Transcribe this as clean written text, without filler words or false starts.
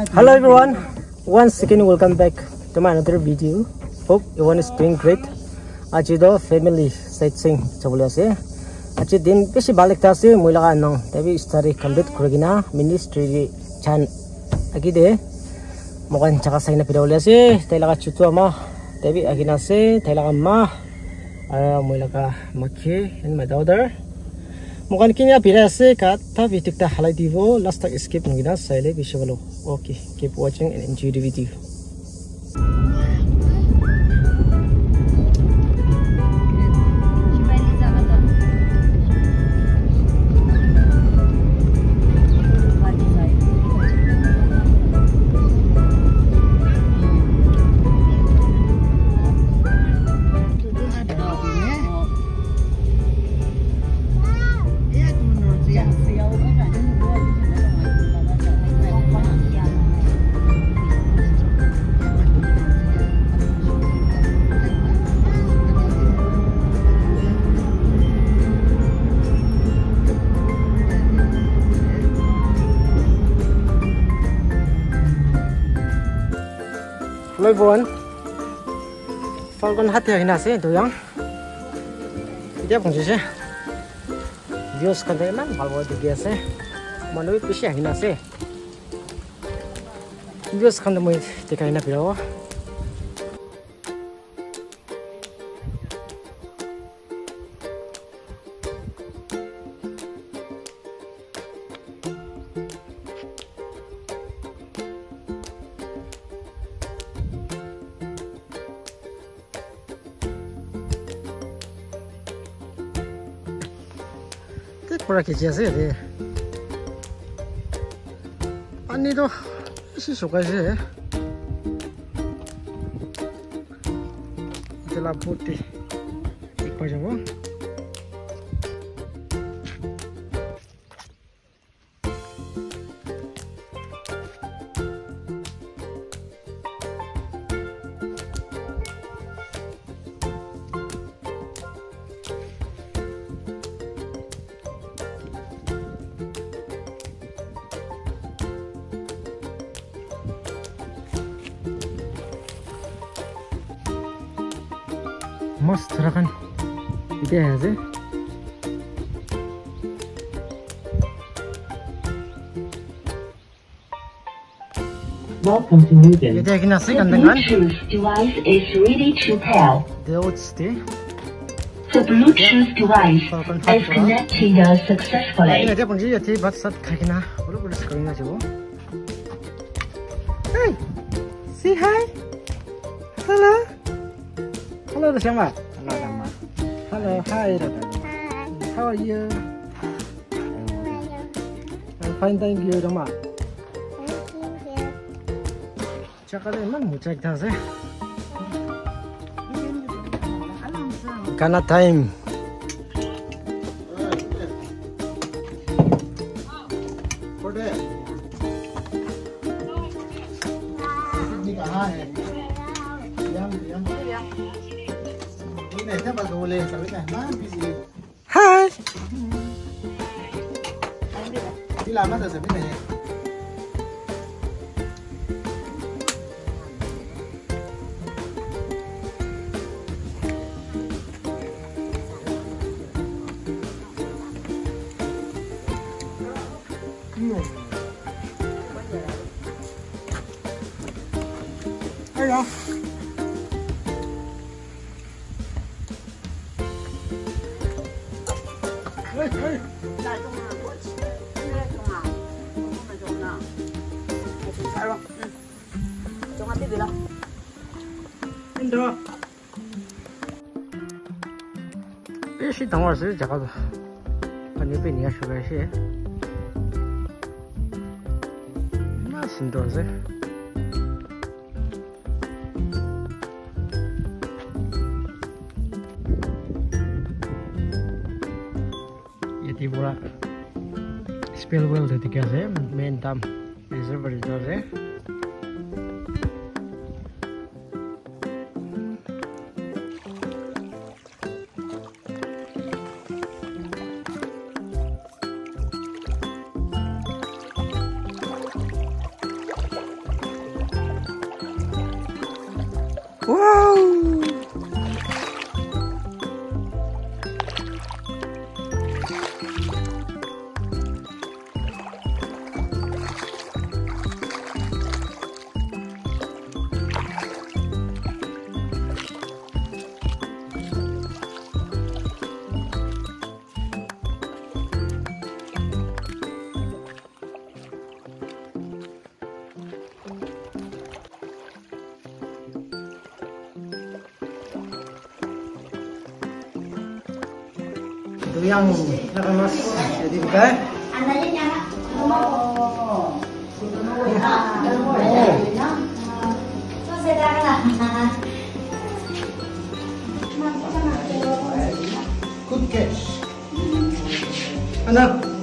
Hello everyone, once again welcome back to my another video. Hope everyone is doing great. Aji do family sightseeing chabule ase. Aji din beshi balik ta ase muila ka nong tabi study complete kurigina ministry chan agi de mokan chaka sai na pidawle ase taila ka chutu ama tabi agi na ase taila ka ma muila ka makhe and my daughter Mukan kinya pira se ka ta vitik ta halai divo last tak skip ngina saile bishavalo. Okay, keep watching and enjoy the video. Hello everyone. Falcon hati hari nasi tu yang dia pun sih. Views kan dia man kalau dia sih. Manui pisi hari nasi. Views kan dia mui dekai na pirawa. Por aquí ya se ve. Ani do isi suka sih. Itulah putih. Ikut aja bang. Mast rakan ide aja. Welcome to Newton. Ide kena sih kan The dengan. Bluetooth device is ready to pair. The Bluetooth device is connected successfully. Dia pun jadi bat sat kena. Baru screen aja bu. Hey, say hi. Hello. Hello, Dama. Hello, Dama. Hello, hi, Dama. How are you? I'm fine, thank you, Dama. Cakap mana muncul kita sih? Kana time. Hai. Đi làm bắt đầu sẽ biết này. Hello. Lại trong hàng của chị đây trong hàng không phải trong nào chúng ta rồi trong ăn tiếp gì đâu Indo. Besi tangwar sih jaga tu. Pani pe niya sugar sih. Mas Indo sih. Yati pura spillwell tadi kasi main dam reservoir itu sih. Itu yang nakamas jadi bukan? Good catch. Anak.